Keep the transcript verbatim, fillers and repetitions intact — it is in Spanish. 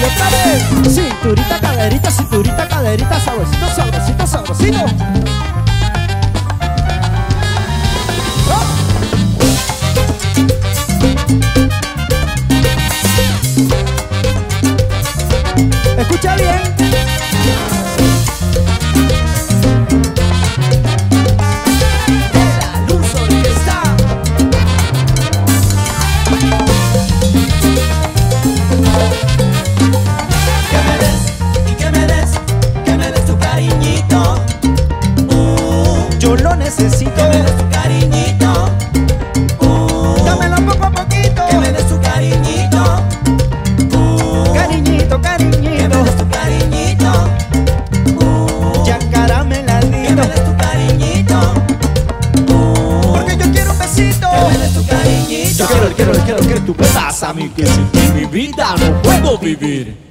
y otra vez. Cinturita, caderita, cinturita, caderita, sabrosito, sabrosito, sabrosito. Escucha bien. Yo lo necesito. Que me des tu cariñito. Uh, Dámelo poco a poquito. que me des tu cariñito. Uh, Cariñito, que cariñito. me des tu cariñito. Uh, Ya que carameladito. me des tu cariñito. Uh, Porque yo quiero un besito. que me des tu cariñito. Yo quiero, quiero, quiero que tú me das a mí, que sin ti mi vida no puedo vivir.